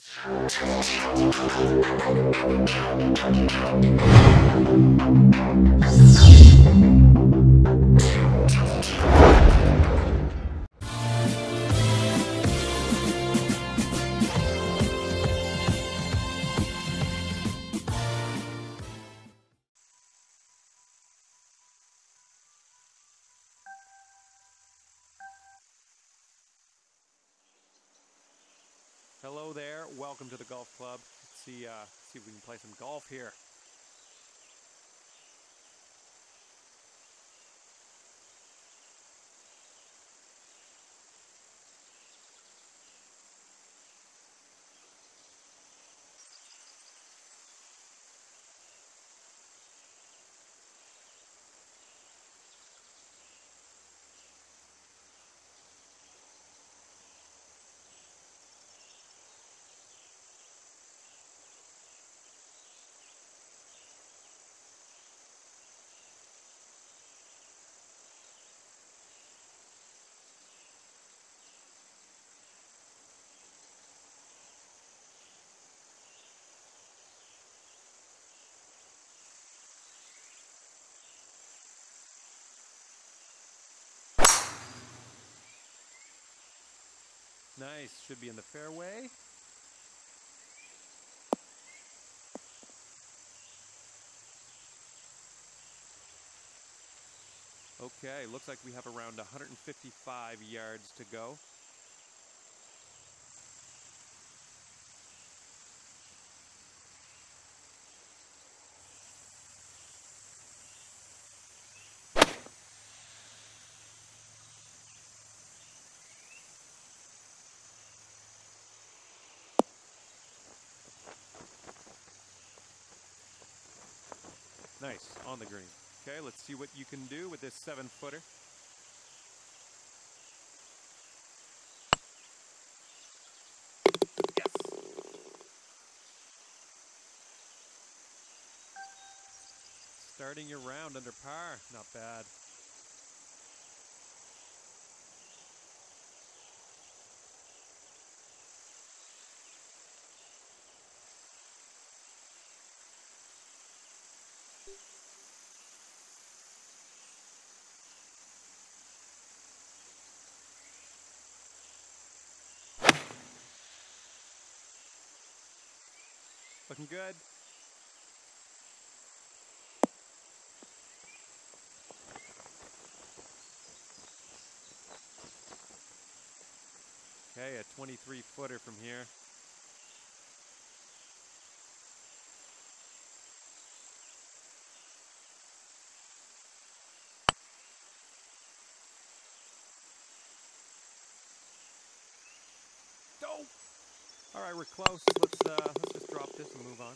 Hello there, welcome to the golf club. Let's see if we can play some golf here. Nice, should be in the fairway. Okay, looks like we have around 155 yards to go. Nice, on the green. Okay, let's see what you can do with this 7-footer. Yes. Starting your round under par, not bad. Looking good. Okay, a 23-footer from here. Dope. All right, we're close. Let's just drop this and move on.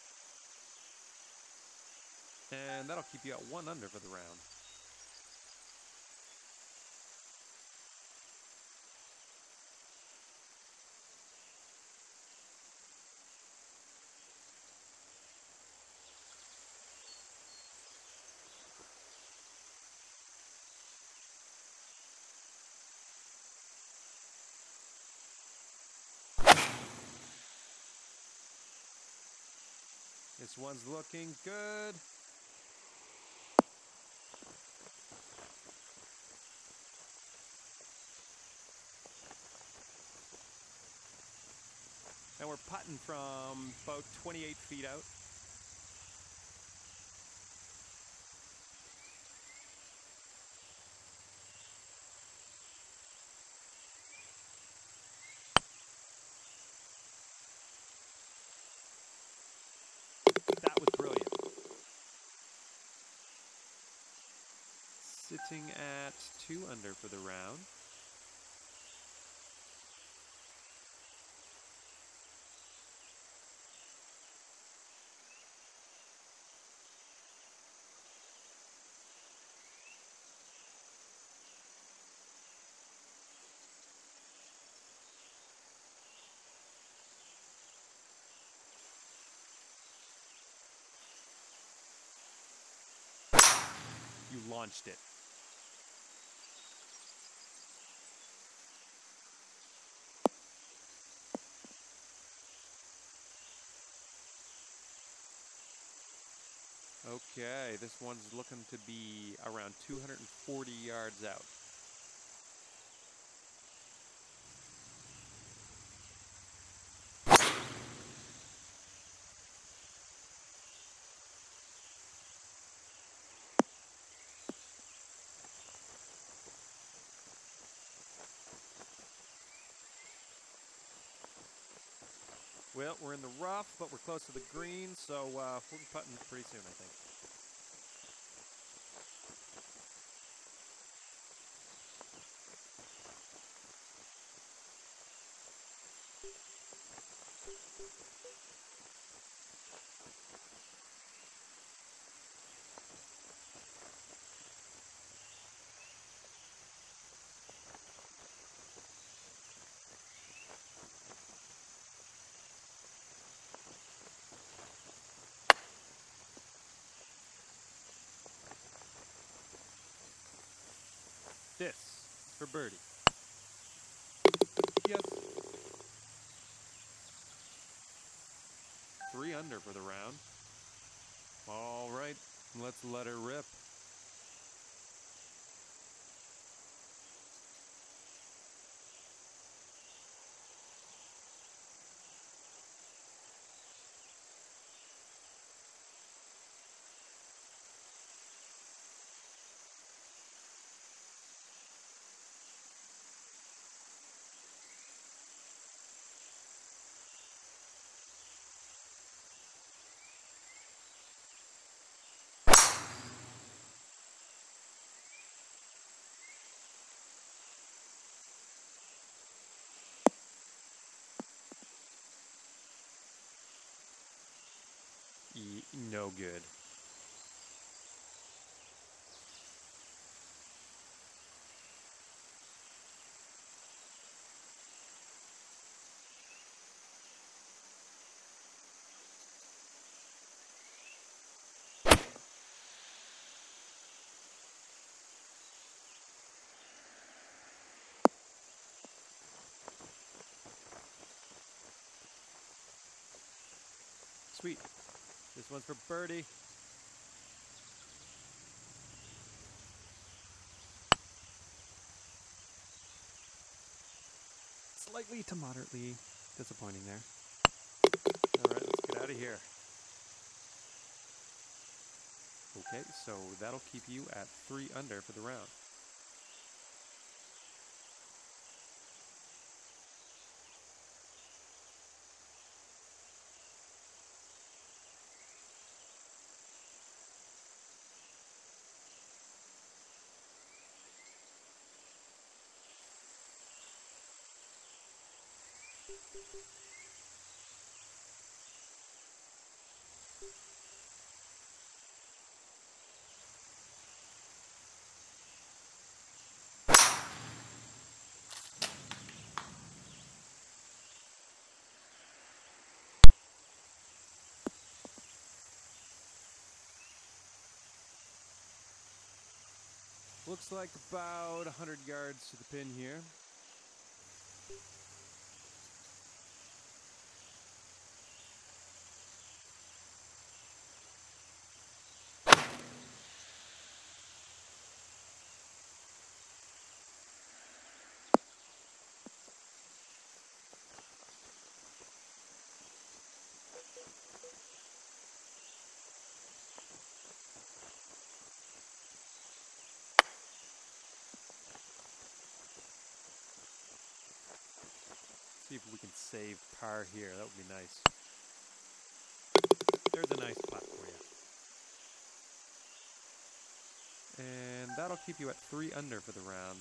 And that'll keep you at 1 under for the round. This one's looking good. And we're putting from about 28 feet out. That was brilliant. Sitting at 2 under for the round. You launched it. Okay, this one's looking to be around 240 yards out. Well, we're in the rough, but we're close to the green, so we'll be putting pretty soon, I think. This is for birdie. Yes. 3 under for the round. All right, let's let her rip. No good. Sweet. This one's for birdie. Slightly to moderately disappointing there. All right, let's get out of here. Okay, so that'll keep you at 3 under for the round. Looks like about 100 yards to the pin here. See if we can save par here. That would be nice. There's a nice putt for you. And that'll keep you at 3 under for the round.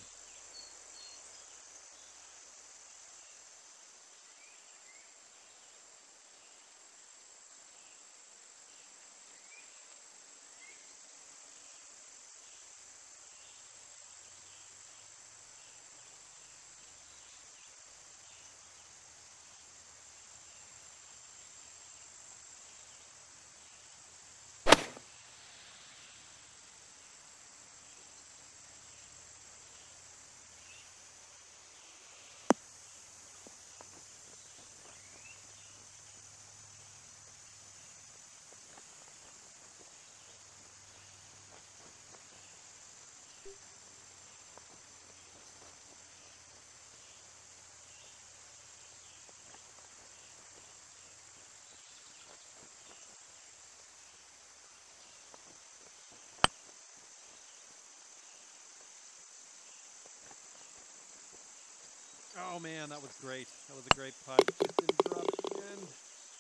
Oh man, that was great. That was a great putt. Just didn't drop at the end.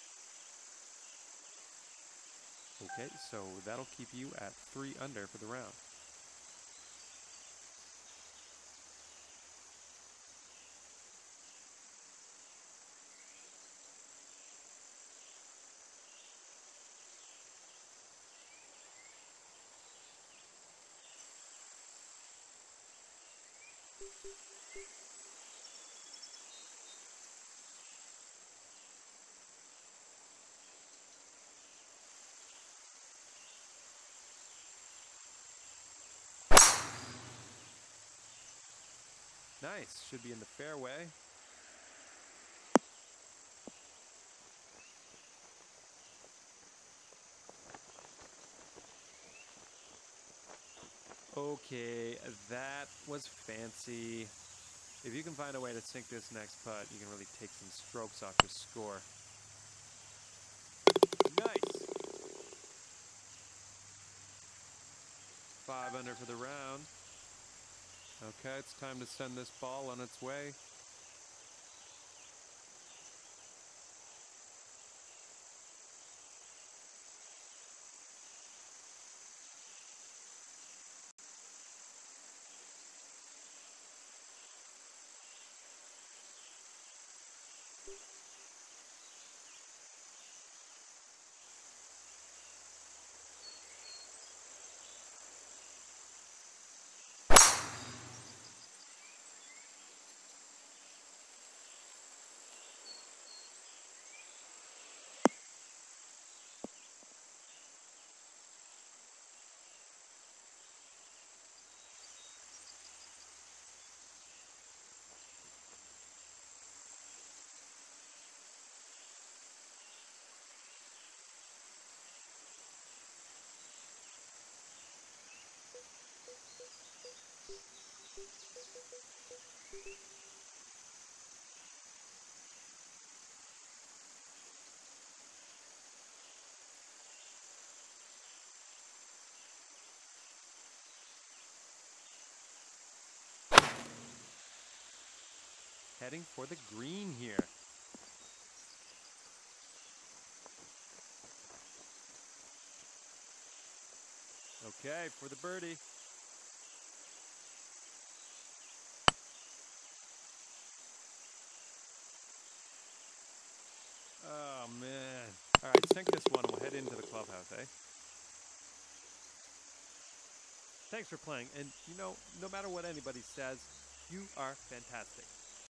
Okay, so that'll keep you at 3 under for the round. Nice. Should be in the fairway. Okay, that was fancy. If you can find a way to sink this next putt, you can really take some strokes off your score. Nice. 5 under for the round. Okay, it's time to send this ball on its way. Heading for the green here. Okay, for the birdie. Oh, man. All right, sink this one. We'll head into the clubhouse, eh? Thanks for playing. And, you know, no matter what anybody says, you are fantastic.